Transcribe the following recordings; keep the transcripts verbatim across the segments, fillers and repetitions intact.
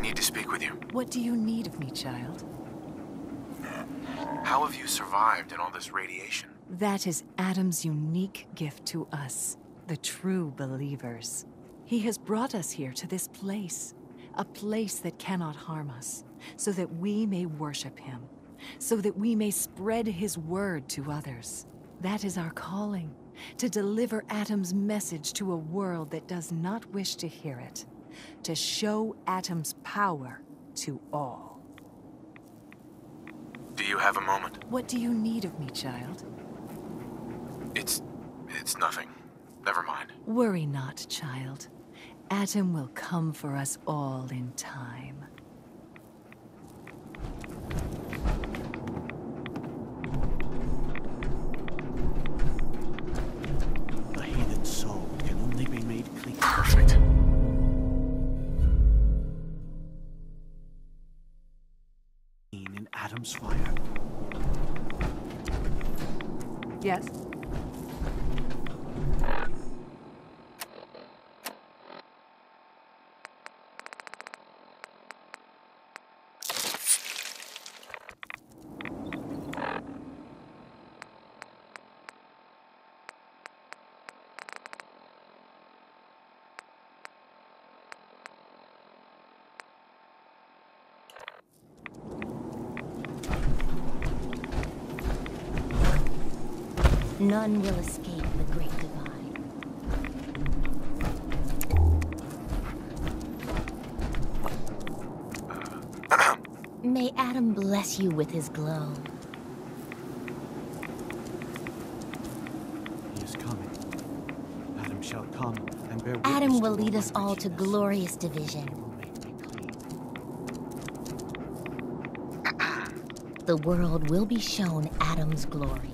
need to speak with you. What do you need of me, child? How have you survived in all this radiation? That is Adam's unique gift to us, the true believers. He has brought us here to this place, a place that cannot harm us, so that we may worship him, so that we may spread his word to others. That is our calling, to deliver Adam's message to a world that does not wish to hear it, to show Adam's power to all. Do you have a moment? What do you need of me, child? It's... it's nothing. Never mind. Worry not, child. Adam will come for us all in time. The hidden soul can only be made clean. Perfect. In Adam's fire. Yes? None will escape the Great Divide. May Adam bless you with his glow. He is coming. Adam shall come and bear witness Adam will to lead all us my all to wickedness. glorious division. He will make me clean. The world will be shown Adam's glory.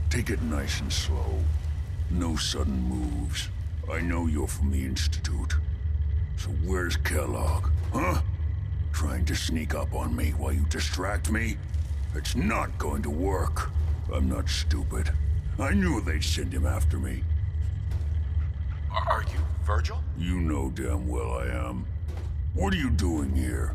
Take it nice and slow. No sudden moves. I know you're from the Institute. So where's Kellogg, huh? Trying to sneak up on me while you distract me? It's not going to work. I'm not stupid. I knew they'd send him after me. Are, are you Virgil? You know damn well I am. What are you doing here?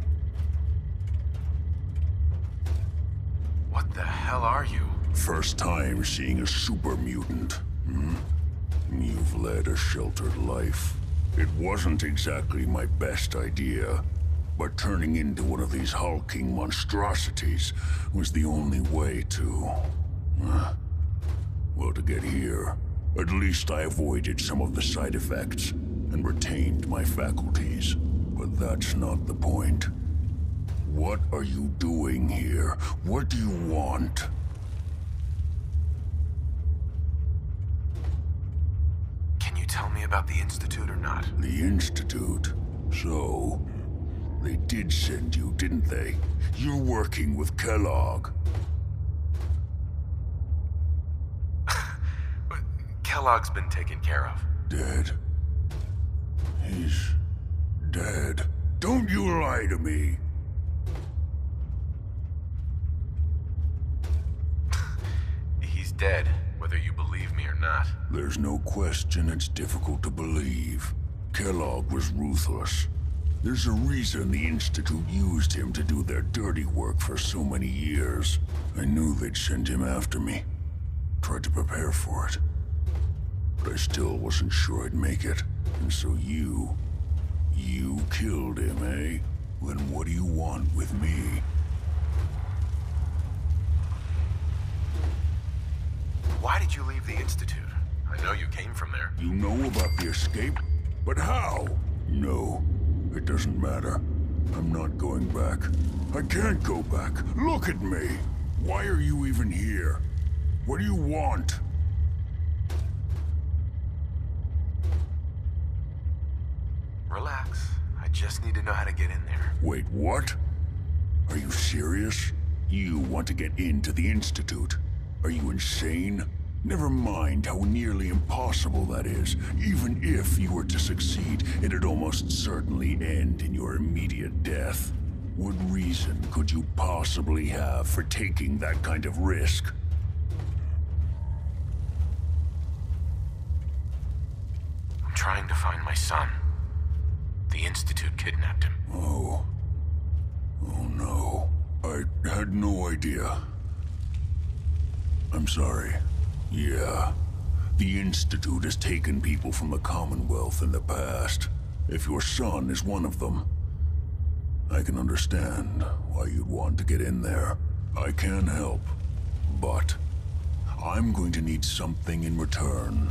What the hell are you? First time seeing a super mutant. Hmm? You've led a sheltered life. It wasn't exactly my best idea, but turning into one of these hulking monstrosities was the only way to... Uh, well, to get here, at least I avoided some of the side effects and retained my faculties. But that's not the point. What are you doing here? What do you want? Can you tell me about the Institute or not? The Institute? So... they did send you, didn't they? You're working with Kellogg. But Kellogg's been taken care of. Dead. He's... dead. Don't you lie to me! He's dead, whether you believe me or not. There's no question it's difficult to believe. Kellogg was ruthless. There's a reason the Institute used him to do their dirty work for so many years. I knew they'd send him after me. Tried to prepare for it. But I still wasn't sure I'd make it. And so you... you killed him, eh? Then what do you want with me? Why did you leave the Institute? I know you came from there. You know about the escape? But how? No. It doesn't matter. I'm not going back. I can't go back. Look at me! Why are you even here? What do you want? Relax. I just need to know how to get in there. Wait, what? Are you serious? You want to get into the Institute? Are you insane? Never mind how nearly impossible that is. Even if you were to succeed, it'd almost certainly end in your immediate death. What reason could you possibly have for taking that kind of risk? I'm trying to find my son. The Institute kidnapped him. Oh. Oh no. I had no idea. I'm sorry. Yeah. The Institute has taken people from the Commonwealth in the past. If your son is one of them, I can understand why you'd want to get in there. I can help, but I'm going to need something in return.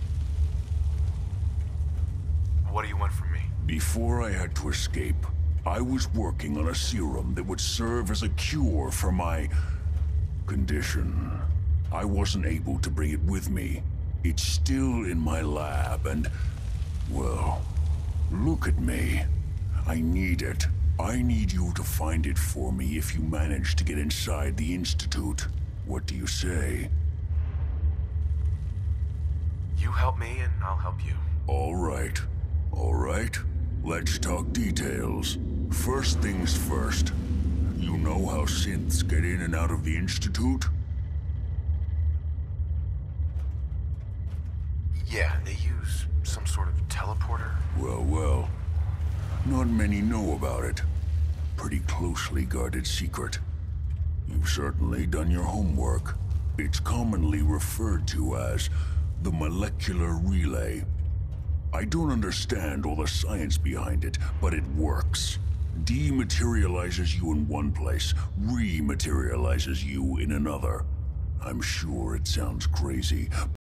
What do you want from me? Before I had to escape, I was working on a serum that would serve as a cure for my condition. I wasn't able to bring it with me. It's still in my lab and, well, look at me. I need it. I need you to find it for me if you manage to get inside the Institute. What do you say? You help me and I'll help you. All right. All right. Let's talk details. First things first. You know how synths get in and out of the Institute? Yeah, they use some sort of teleporter. Well, well. Not many know about it. Pretty closely guarded secret. You've certainly done your homework. It's commonly referred to as the molecular relay. I don't understand all the science behind it, but it works. Dematerializes you in one place, rematerializes you in another. I'm sure it sounds crazy,